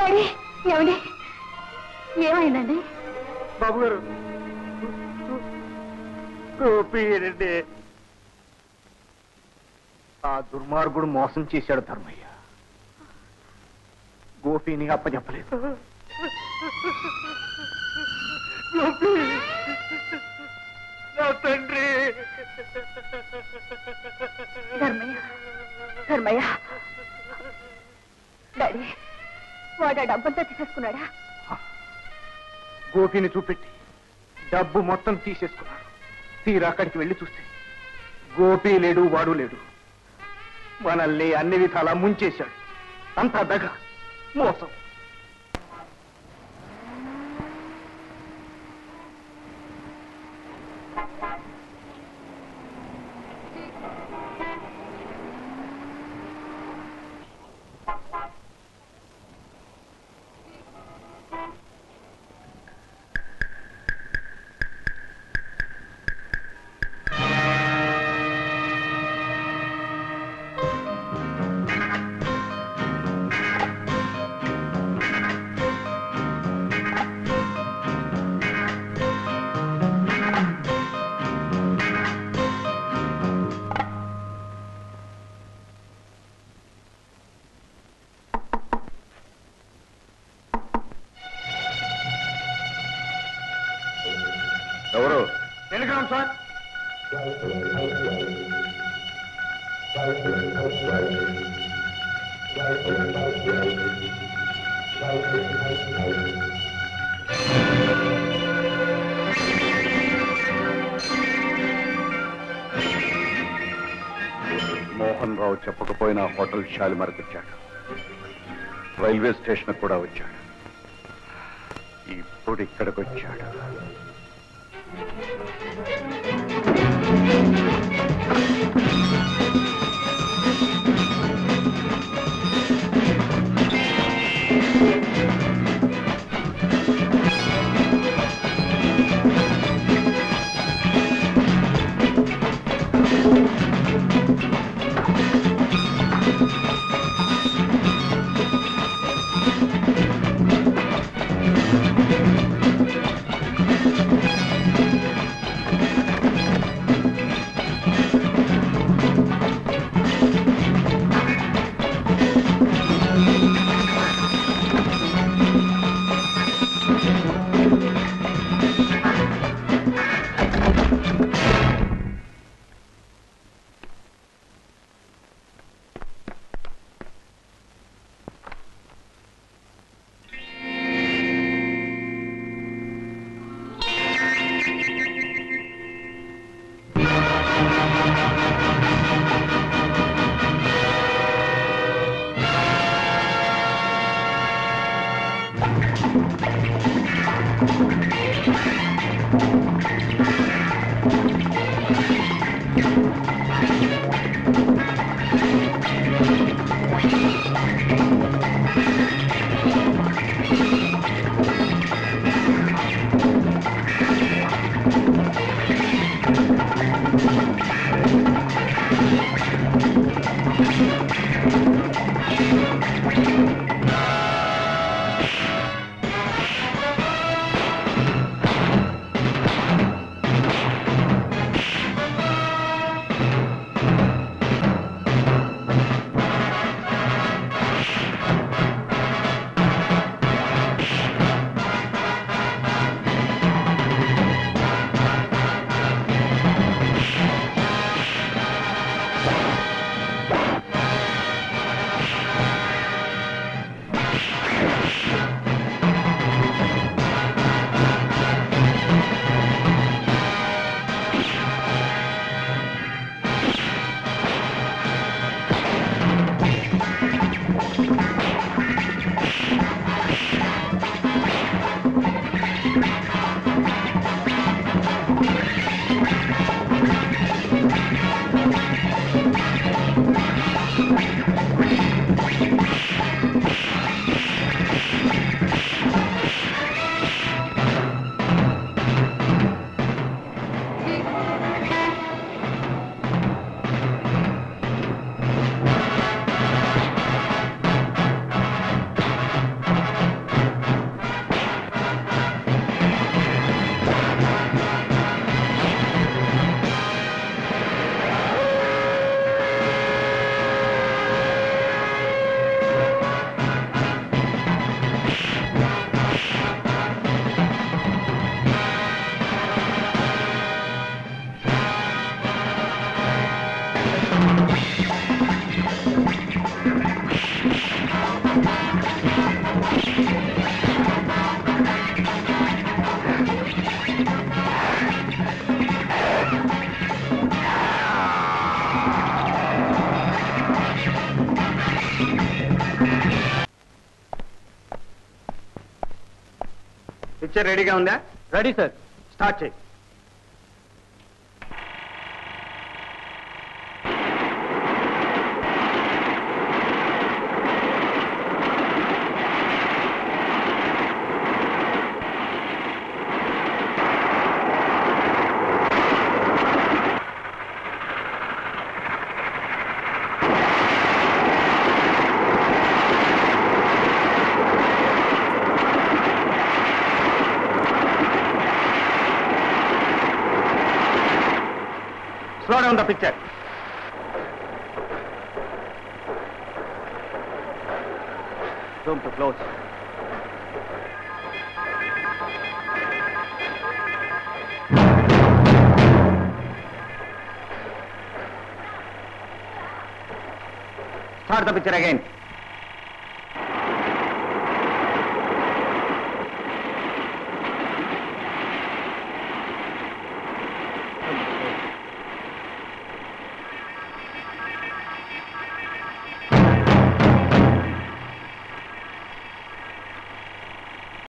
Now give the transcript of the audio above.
Daddy ఏమండి ఏమైందండి బాబు గారు గోపీరెడ్డి ఆ దుర్మార్గుడు మోసం చేశాడు ధర్మయ్య గోపిని అప్పచెప్పలేదు నా తండ్రి ధర్మయ్య ధర్మయ్య డాడీ వాడు ఆ డబ్బంతా తీసేసుకున్నాడా గోపిని చూపెట్టి డబ్బు మొత్తం తీసేసుకున్నాడు తీరా అక్కడికి వెళ్ళి చూస్తే గోపి లేడు వాడు లేడు మనల్ని అన్ని విధాలా ముంచేశాడు అంతా దగ మోసం ఎవరు టెలిగ్రామ్ సార్ మోహన్ రావు చెప్పకపోయినా హోటల్ షాలిమార్కి వచ్చాడు రైల్వే స్టేషన్ కూడా వచ్చాడు ఇప్పుడు ఇక్కడికి వచ్చాడు పిక్చర్ రెడీగా ఉందా? Ready sir. స్టార్ట్ చేయి. Slow down the picture. Zoom to close. Start the picture again.